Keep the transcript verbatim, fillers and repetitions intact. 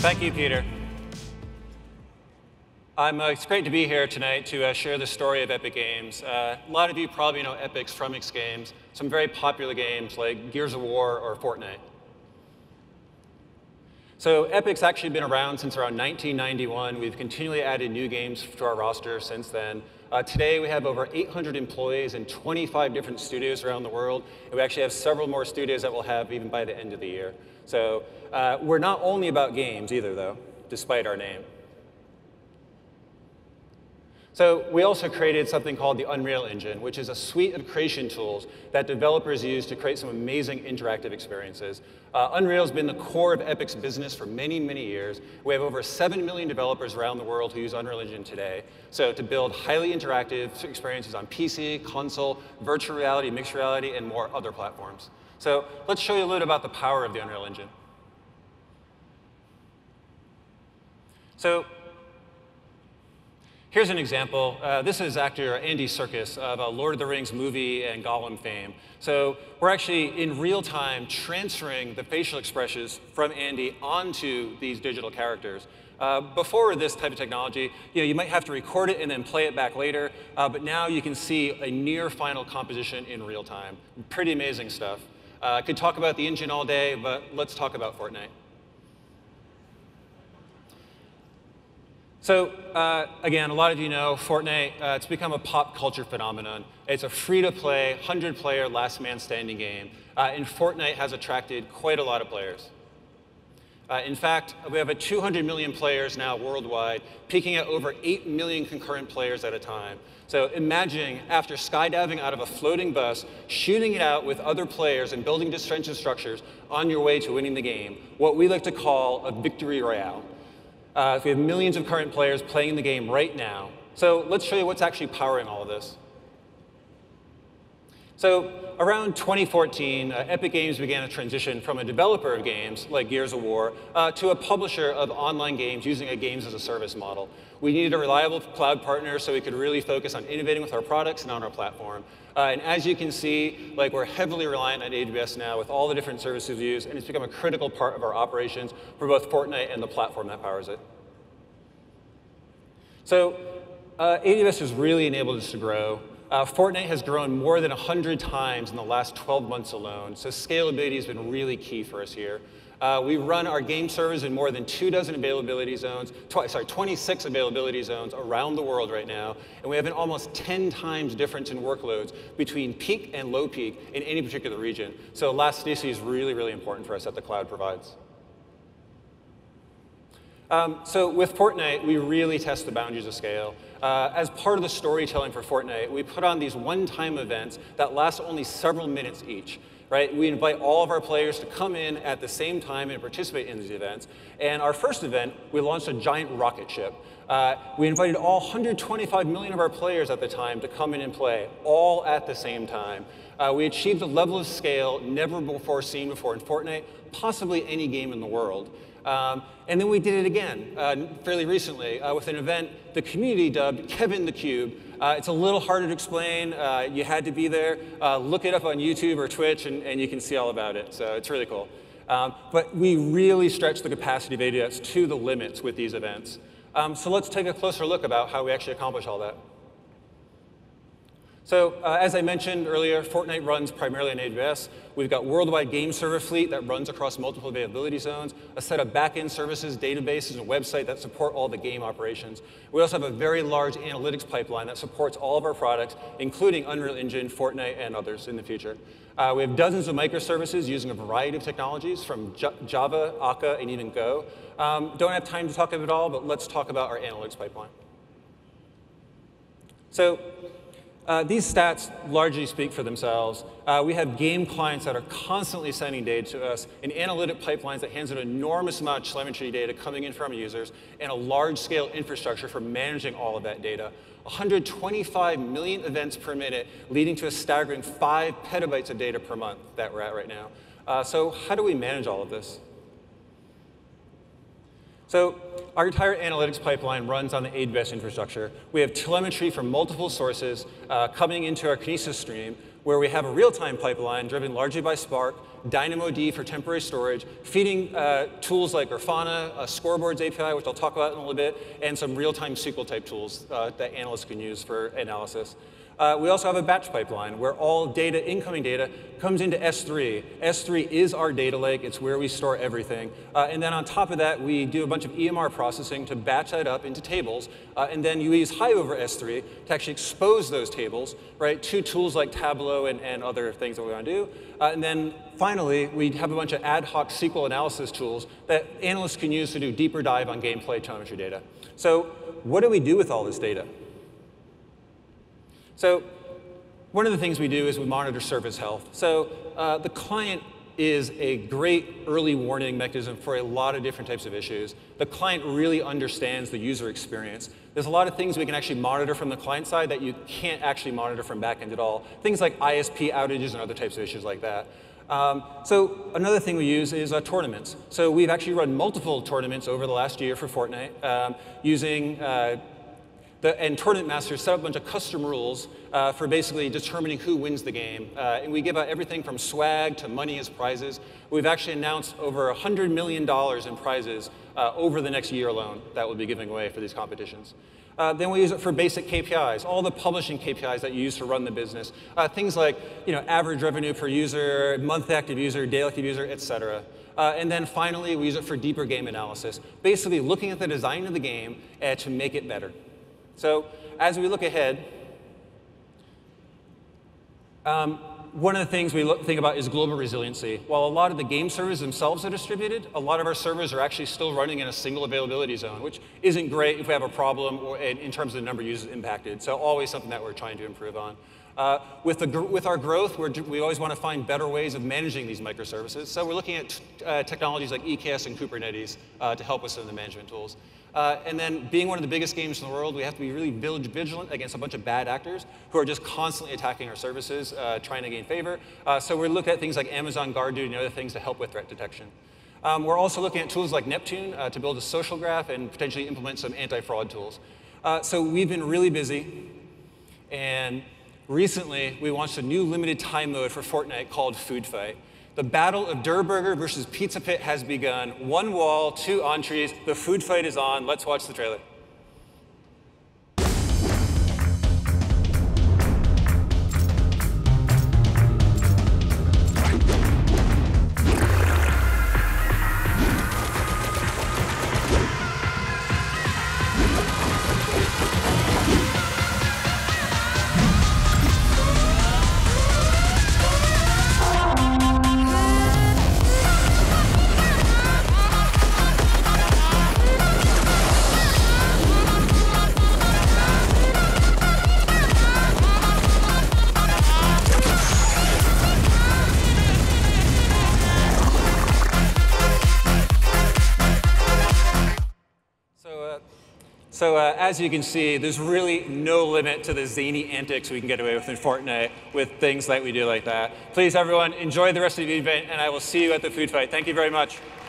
Thank you, Peter. I'm, uh, it's great to be here tonight to uh, share the story of Epic Games. Uh, a lot of you probably know Epic's from X Games, some very popular games like Gears of War or Fortnite. So Epic's actually been around since around nineteen ninety-one. We've continually added new games to our roster since then. Uh, today, we have over eight hundred employees in twenty-five different studios around the world. And we actually have several more studios that we'll have even by the end of the year. So uh, we're not only about games either, though, despite our name. So we also created something called the Unreal Engine, which is a suite of creation tools that developers use to create some amazing interactive experiences. Uh, Unreal has been the core of Epic's business for many, many years. We have over seven million developers around the world who use Unreal Engine today. So to build highly interactive experiences on P C, console, virtual reality, mixed reality, and more other platforms. So let's show you a little about the power of the Unreal Engine. So here's an example. Uh, this is actor Andy Serkis of uh, Lord of the Rings movie and Gollum fame. So we're actually, in real time, transferring the facial expressions from Andy onto these digital characters. Uh, before this type of technology, you know, you might have to record it and then play it back later. Uh, but now you can see a near final composition in real time. Pretty amazing stuff. Uh, I could talk about the engine all day, but let's talk about Fortnite. So uh, again, a lot of you know Fortnite. Uh, it's become a pop culture phenomenon. It's a free-to-play, one hundred player, last man standing game. Uh, and Fortnite has attracted quite a lot of players. Uh, in fact, we have a two hundred million players now worldwide, peaking at over eight million concurrent players at a time. So imagine, after skydiving out of a floating bus, shooting it out with other players and building defensive structures on your way to winning the game, what we like to call a victory royale. Uh, we have millions of current players playing the game right now. So let's show you what's actually powering all of this. So around twenty fourteen, uh, Epic Games began a transition from a developer of games, like Gears of War, uh, to a publisher of online games using a games as a service model. We needed a reliable cloud partner so we could really focus on innovating with our products and on our platform. Uh, and as you can see, like, we're heavily reliant on A W S now with all the different services we use, and it's become a critical part of our operations for both Fortnite and the platform that powers it. So uh, A W S has really enabled us to grow. Uh, Fortnite has grown more than one hundred times in the last twelve months alone, so scalability has been really key for us here. Uh, we run our game servers in more than two dozen availability zones, tw sorry, twenty-six availability zones around the world right now, and we have an almost ten times difference in workloads between peak and low peak in any particular region. So elasticity is really, really important for us that the cloud provides. Um, so with Fortnite, we really test the boundaries of scale. Uh, as part of the storytelling for Fortnite, we put on these one-time events that last only several minutes each. Right? We invite all of our players to come in at the same time and participate in these events. And our first event, we launched a giant rocket ship. Uh, we invited all one hundred twenty-five million of our players at the time to come in and play, all at the same time. Uh, we achieved a level of scale never before seen before in Fortnite, possibly any game in the world. Um, and then we did it again uh, fairly recently uh, with an event the community dubbed Kevin the Cube. Uh, it's a little harder to explain. Uh, you had to be there. Uh, look it up on YouTube or Twitch, and, and you can see all about it. So it's really cool. Um, but we really stretch the capacity of A W S to the limits with these events. Um, so let's take a closer look about how we actually accomplish all that. So uh, as I mentioned earlier, Fortnite runs primarily on A W S. We've got worldwide game server fleet that runs across multiple availability zones, a set of back-end services, databases, and website that support all the game operations. We also have a very large analytics pipeline that supports all of our products, including Unreal Engine, Fortnite, and others in the future. Uh, we have dozens of microservices using a variety of technologies from J Java, Akka, and even Go. Um, don't have time to talk about it all, but let's talk about our analytics pipeline. So Uh, these stats largely speak for themselves. Uh, we have game clients that are constantly sending data to us, and analytic pipelines that handle an enormous amount of telemetry data coming in from users, and a large-scale infrastructure for managing all of that data. one hundred twenty-five million events per minute, leading to a staggering five petabytes of data per month that we're at right now. Uh, so how do we manage all of this? So our entire analytics pipeline runs on the A W S infrastructure. We have telemetry from multiple sources uh, coming into our Kinesis stream, where we have a real-time pipeline driven largely by Spark, DynamoD for temporary storage, feeding uh, tools like Grafana, a scoreboards A P I, which I'll talk about in a little bit, and some real-time S Q L type tools uh, that analysts can use for analysis. Uh, we also have a batch pipeline where all data, incoming data, comes into S three. S three is our data lake. It's where we store everything. Uh, and then on top of that, we do a bunch of E M R processing to batch that up into tables. Uh, and then you use Hive over S three to actually expose those tables, right, to tools like Tableau and, and other things that we want to do. Uh, and then finally, we have a bunch of ad hoc S Q L analysis tools that analysts can use to do deeper dive on gameplay telemetry data. So what do we do with all this data? So one of the things we do is we monitor service health. So uh, the client is a great early warning mechanism for a lot of different types of issues. The client really understands the user experience. There's a lot of things we can actually monitor from the client side that you can't actually monitor from backend at all. Things like I S P outages and other types of issues like that. Um, so another thing we use is uh, tournaments. So we've actually run multiple tournaments over the last year for Fortnite um, using uh, The, and tournament masters set up a bunch of custom rules uh, for basically determining who wins the game. Uh, and we give out everything from swag to money as prizes. We've actually announced over one hundred million dollars in prizes uh, over the next year alone that we'll be giving away for these competitions. Uh, then we use it for basic K P Is, all the publishing K P Is that you use to run the business. Uh, things like you know, average revenue per user, month active user, daily active user, et cetera. Uh, and then finally, we use it for deeper game analysis, basically looking at the design of the game uh, to make it better. So as we look ahead, um, one of the things we look, think about is global resiliency. While a lot of the game servers themselves are distributed, a lot of our servers are actually still running in a single availability zone, which isn't great if we have a problem or in, in terms of the number of users impacted. So always something that we're trying to improve on. Uh, with, the, with our growth, we're, we always want to find better ways of managing these microservices. So we're looking at uh, technologies like E K S and Kubernetes uh, to help with some of the management tools. Uh, and then being one of the biggest games in the world, we have to be really vigilant against a bunch of bad actors who are just constantly attacking our services, uh, trying to gain favor. Uh, so we're looking at things like Amazon Guard Duty and other things to help with threat detection. Um, we're also looking at tools like Neptune uh, to build a social graph and potentially implement some anti-fraud tools. Uh, so we've been really busy. And recently, we launched a new limited time mode for Fortnite called Food Fight. The battle of Durr Burger versus Pizza Pit has begun. One wall, two entrees. The food fight is on. Let's watch the trailer. So uh, as you can see, there's really no limit to the zany antics we can get away with in Fortnite with things that we do like that. Please, everyone, enjoy the rest of the event, and I will see you at the food fight. Thank you very much.